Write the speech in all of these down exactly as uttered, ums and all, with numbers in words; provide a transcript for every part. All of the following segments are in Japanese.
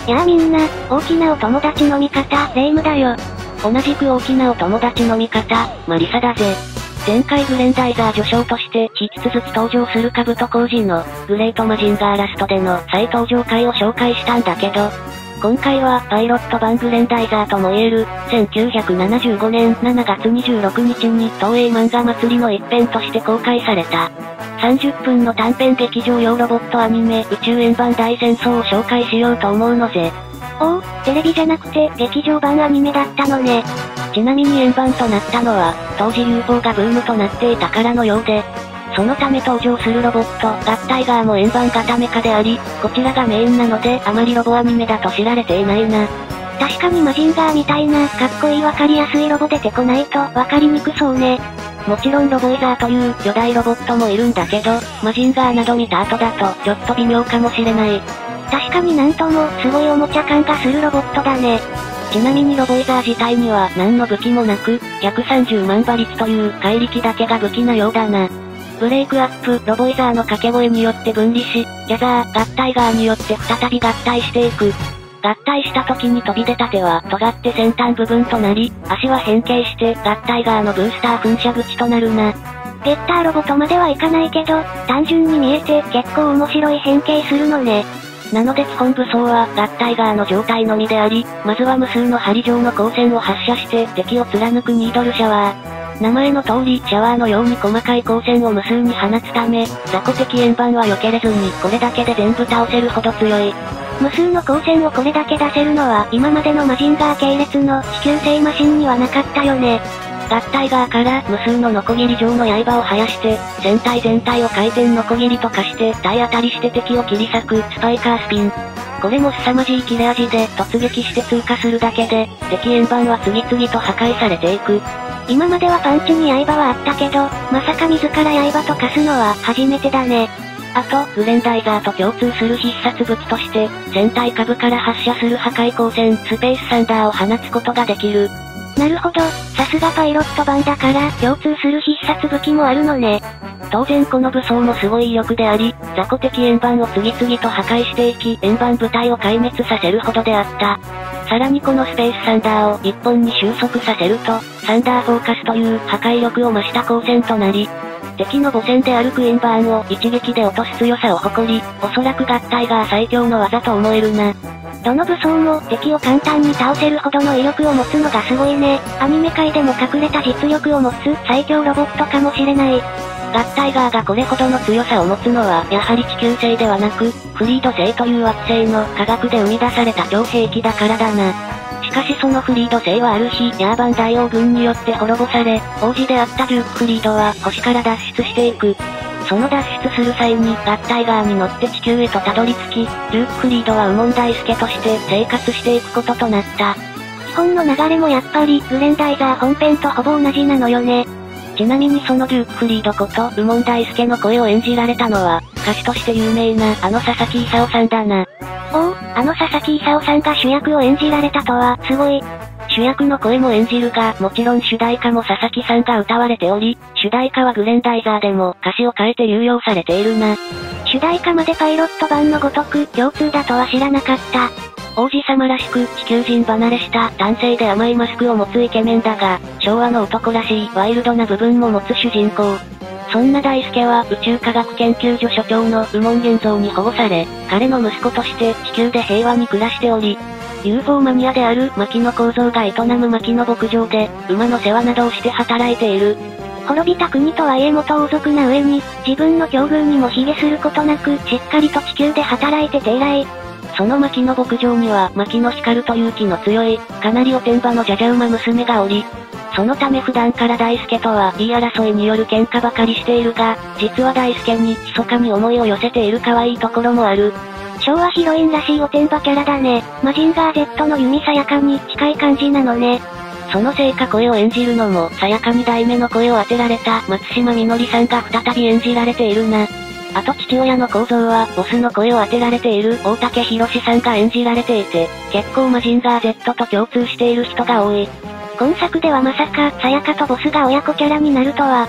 やあみんな、大きなお友達の味方、レイムだよ。 同じく大きなお友達の味方、マリサだぜ。前回グレンダイザー序章として引き続き登場するカブトコウジのグレートマジンガーラストでの再登場回を紹介したんだけど、今回はパイロット版グレンダイザーとも言えるせんきゅうひゃくななじゅうごねんしちがつにじゅうろくにちに東映漫画祭りの一編として公開されたさんじゅっぷんの短編劇場用ロボットアニメ宇宙円盤大戦争を紹介しようと思うのぜ。 おお、テレビじゃなくて劇場版アニメだったのね。 ちなみに円盤となったのは、当時 ユーフォー がブームとなっていたからのようで、そのため登場するロボット、ガッタイガーも円盤型メカであり、こちらがメインなのであまりロボアニメだと知られていないな。 確かにマジンガーみたいな、かっこいいわかりやすいロボ出てこないとわかりにくそうね。 もちろんロボイザーという巨大ロボットもいるんだけど、マジンガーなど見た後だとちょっと微妙かもしれない。 確かになんともすごいおもちゃ感がするロボットだね。 ちなみにロボイザー自体には何の武器もなく、ひゃくさんじゅうまん馬力という怪力だけが武器なようだな。ブレイクアップ、ロボイザーの掛け声によって分離し、ギャザー、ガッタイガーによって再び合体していく。合体した時に飛び出た手は尖って先端部分となり、足は変形して合体ガーのブースター噴射口となるな。 ゲッターロボとまではいかないけど、単純に見えて結構面白い変形するのね。 なので基本武装は合体ガーの状態のみであり、まずは無数の針状の光線を発射して敵を貫くニードルシャワー。名前の通り、シャワーのように細かい光線を無数に放つため、雑魚敵円盤は避けれずにこれだけで全部倒せるほど強い。 無数の光線をこれだけ出せるのは今までのマジンガー系列の地球製マシンにはなかったよね。 合体ガーから無数のノコギリ状の刃を生やして、船体全体を回転ノコギリと化して体当たりして敵を切り裂くスパイカースピン。これも凄まじい切れ味で突撃して通過するだけで、敵円盤は次々と破壊されていく。 今まではパンチに刃はあったけど、まさか自ら刃と化すのは初めてだね。 あと、グレンダイザーと共通する必殺武器として、船体下部から発射する破壊光線スペースサンダーを放つことができる。 なるほど、さすがパイロット版だから共通する必殺武器もあるのね。 当然この武装もすごい威力であり、雑魚敵円盤を次々と破壊していき、円盤部隊を壊滅させるほどであった。さらにこのスペースサンダーを一本に収束させると、サンダーフォーカスという破壊力を増した光線となり、敵の母船で歩く円盤を一撃で落とす強さを誇り、おそらく合体が最強の技と思えるな。 どの武装も敵を簡単に倒せるほどの威力を持つのがすごいね。アニメ界でも隠れた実力を持つ最強ロボットかもしれない。 合体ガーがこれほどの強さを持つのはやはり地球製ではなく、フリード星という惑星の科学で生み出された超兵器だからだな。しかしそのフリード星はある日、ヤーバン大王軍によって滅ぼされ、王子であったデューク・フリードは星から脱出していく。その脱出する際に合体ガーに乗って地球へとたどり着き、デューク・フリードはウモン大助として生活していくこととなった。 基本の流れもやっぱりグレンダイザー本編とほぼ同じなのよね。 ちなみにそのデューク・フリードことウモン大助の声を演じられたのは、歌手として有名なあの佐々木勲さんだな。 おお、あの佐々木勲さんが主役を演じられたとは、すごい。 主役の声も演じるが、もちろん主題歌も佐々木さんが歌われており、主題歌はグレンダイザーでも歌詞を変えて流用されているな。 主題歌までパイロット版のごとく共通だとは知らなかった。 王子様らしく地球人離れした男性で甘いマスクを持つイケメンだが、昭和の男らしいワイルドな部分も持つ主人公。そんな大輔は宇宙科学研究所所長のウモン元蔵に保護され、彼の息子として地球で平和に暮らしており、ユーフォー マニアである牧野幸三が営む牧野牧場で、馬の世話などをして働いている。 滅びた国とはいえ元王族な上に、自分の境遇にも卑下することなく、しっかりと地球で働いてて偉い。 その牧野牧場には、牧野光という気の強い、かなりおてんばのじゃじゃ馬娘がおり、そのため普段から大輔とは言い争いによる喧嘩ばかりしているが、実は大輔に密かに思いを寄せている可愛いところもある。 昭和ヒロインらしいおてんばキャラだね。マジンガー Z の弓さやかに近い感じなのね。 そのせいか声を演じるのも、さやかに代目の声を当てられた松島みのりさんが再び演じられているな。あと父親の構造は、ボスの声を当てられている大竹博さんが演じられていて、結構マジンガー Z と共通している人が多い。 今作ではまさか、さやかとボスが親子キャラになるとは。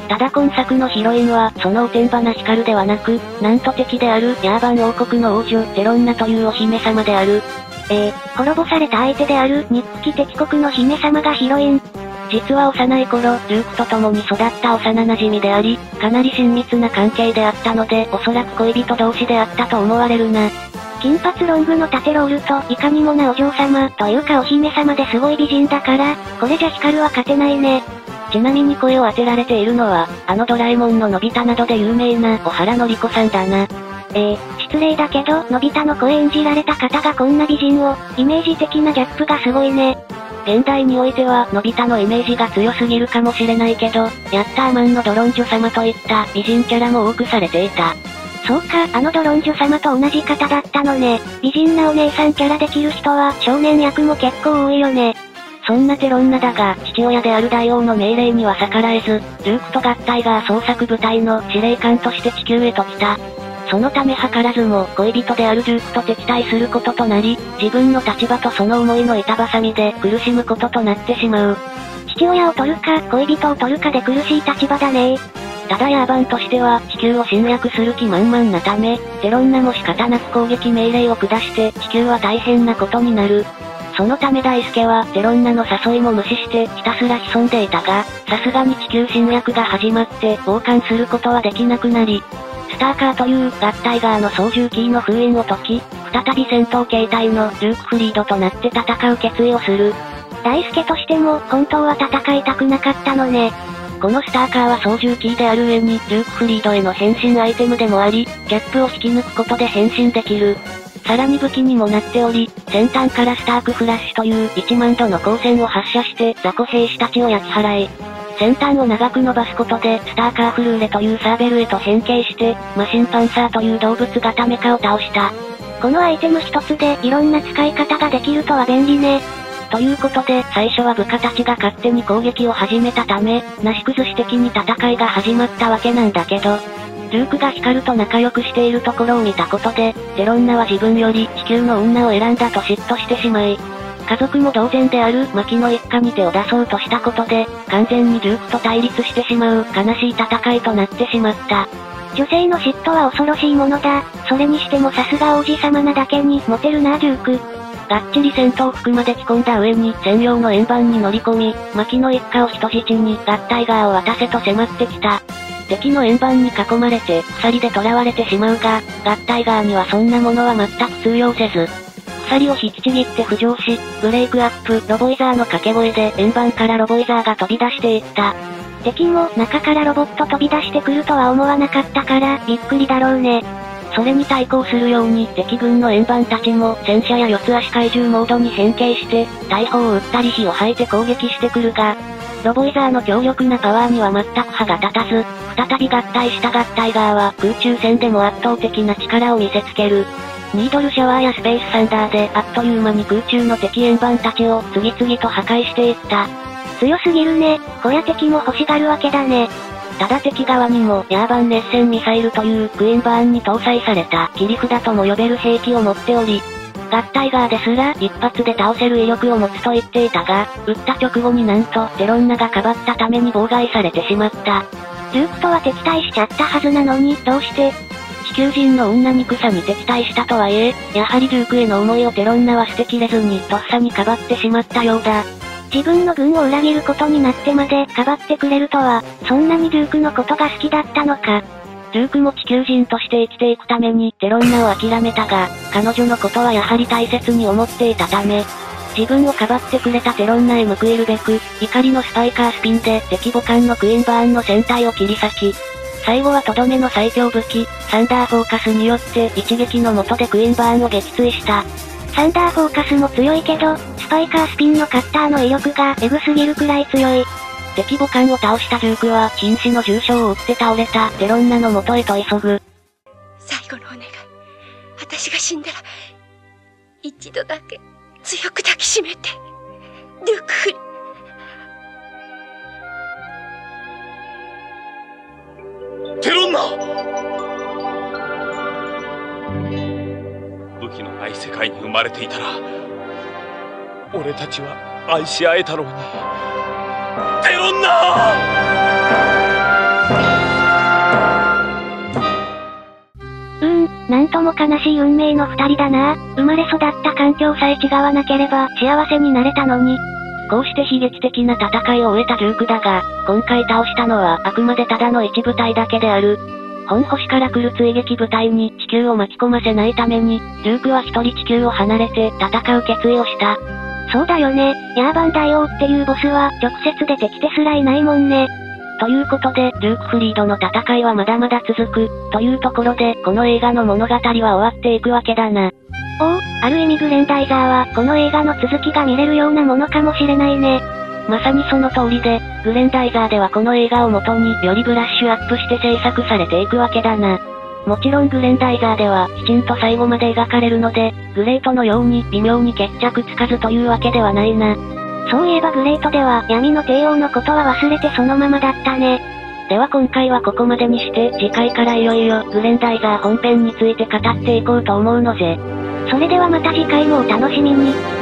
ただ今作のヒロインは、そのおてんばなヒカルではなく、なんと敵である、ヤーバン王国の王女、テロンナというお姫様である。 えー、滅ぼされた相手である、ニップキ敵国の姫様がヒロイン。 実は幼い頃、ルークと共に育った幼馴染であり、かなり親密な関係であったので、おそらく恋人同士であったと思われるな。 金髪ロングのタテロールと、いかにもなお嬢様、というかお姫様ですごい美人だから、これじゃヒカルは勝てないね。 ちなみに声を当てられているのは、あのドラえもんののび太などで有名な、小原のり子さんだな。 えー、失礼だけど、のび太の声演じられた方がこんな美人を、イメージ的なギャップがすごいね。 現代においては、のび太のイメージが強すぎるかもしれないけど、ヤッターマンのドロンジョ様といった美人キャラも多くされていた。 そうか、あのドロンジョ様と同じ方だったのね。美人なお姉さんキャラできる人は、少年役も結構多いよね。 そんなテロンナだが、父親である大王の命令には逆らえず、ルークと合体が捜索部隊の司令官として地球へと来た。そのため図らずも恋人であるルークと敵対することとなり、自分の立場とその思いの板挟みで苦しむこととなってしまう。 父親を取るか、恋人を取るかで苦しい立場だね。 ただヤーバンとしては地球を侵略する気満々なため、テロンナも仕方なく攻撃命令を下して地球は大変なことになる。そのため大輔はテロンナの誘いも無視してひたすら潜んでいたが、さすがに地球侵略が始まって傍観することはできなくなり、スターカーという合体側の操縦キーの封印を解き、再び戦闘形態のルークフリードとなって戦う決意をする。 大輔としても本当は戦いたくなかったのね。 このスターカーは操縦キーである上にルークフリードへの変身アイテムでもあり、ギャップを引き抜くことで変身できる。さらに武器にもなっており、先端からスタークフラッシュといういちまんどの光線を発射して雑魚兵士たちを焼き払い、先端を長く伸ばすことでスターカーフルーレというサーベルへと変形して、マシンパンサーという動物型メカを倒した。 このアイテム一つでいろんな使い方ができるとは便利ね。 ということで、最初は部下たちが勝手に攻撃を始めたため、なし崩し的に戦いが始まったわけなんだけど、ルークがヒカルと仲良くしているところを見たことで、テロンナは自分より地球の女を選んだと嫉妬してしまい、家族も同然であるマキの一家に手を出そうとしたことで、完全にルークと対立してしまう悲しい戦いとなってしまった。 女性の嫉妬は恐ろしいものだ。それにしてもさすが王子様なだけにモテるな、ルーク。 がっちり戦闘服まで着込んだ上に専用の円盤に乗り込み、マキの一家を人質に合体側を渡せと迫ってきた。敵の円盤に囲まれて鎖で囚われてしまうが、合体側にはそんなものは全く通用せず、鎖を引きちぎって浮上し、ブレイクアップロボイザーの掛け声で円盤からロボイザーが飛び出していった。 敵も中からロボット飛び出してくるとは思わなかったからびっくりだろうね。 それに対抗するように敵軍の円盤たちも戦車や四つ足怪獣モードに変形して、大砲を撃ったり火を吐いて攻撃してくるが、ロボイザーの強力なパワーには全く歯が立たず、再び合体した合体側は空中戦でも圧倒的な力を見せつける。ニードルシャワーやスペースサンダーであっという間に空中の敵円盤たちを次々と破壊していった。 強すぎるね。こや敵も欲しがるわけだね。 ただ敵側にもヤーバン熱線ミサイルというクイーンバーンに搭載された切り札とも呼べる兵器を持っており、合体側ですら一発で倒せる威力を持つと言っていたが、撃った直後になんとテロンナがかばったために妨害されてしまった。 ルークとは敵対しちゃったはずなのに、どうして地球人の女に草に敵対したとはいえ、やはりルークへの思いをテロンナは捨てきれずにとっさにかばってしまったようだ。 自分の軍を裏切ることになってまでかばってくれるとは、そんなにルークのことが好きだったのか。 ルークも地球人として生きていくためにテロンナを諦めたが、彼女のことはやはり大切に思っていたため、自分をかばってくれたテロンナへ報いるべく、怒りのスパイカースピンで敵母艦のクイーンバーンの船体を切り裂き、最後はとどめの最強武器、サンダーフォーカスによって一撃の下でクイーンバーンを撃墜した。 サンダーフォーカスも強いけど、スパイカースピンのカッターの威力がエグすぎるくらい強い。 敵母艦を倒したルークは瀕死の重傷を負って倒れたテロンナの元へと急ぐ。 最後のお願い。私が死んだら、一度だけ強く抱きしめて。ルークフリ。 テロンナ！武器のない世界に生まれていたら、俺たちは愛し合えたろうに。テロンナ！ なんとも悲しい運命の二人だな。生まれ育った環境さえ違わなければ幸せになれたのに。 こうして悲劇的な戦いを終えたデュークだが、今回倒したのはあくまでただの一部隊だけである。本星から来る追撃部隊に地球を巻き込ませないために、デュークは一人地球を離れて戦う決意をした。 そうだよね。ヤーバン大王っていうボスは直接出てきてすらいないもんね。 ということで、デュークフリードの戦いはまだまだ続く、というところで、この映画の物語は終わっていくわけだな。 おお、ある意味グレンダイザーは、この映画の続きが見れるようなものかもしれないね。 まさにその通りで、グレンダイザーではこの映画を元によりブラッシュアップして制作されていくわけだな。もちろんグレンダイザーではきちんと最後まで描かれるので、グレートのように微妙に決着つかずというわけではないな。 そういえばグレートでは闇の帝王のことは忘れてそのままだったね。 では今回はここまでにして、次回からいよいよグレンダイザー本編について語っていこうと思うのぜ。 それではまた次回もお楽しみに。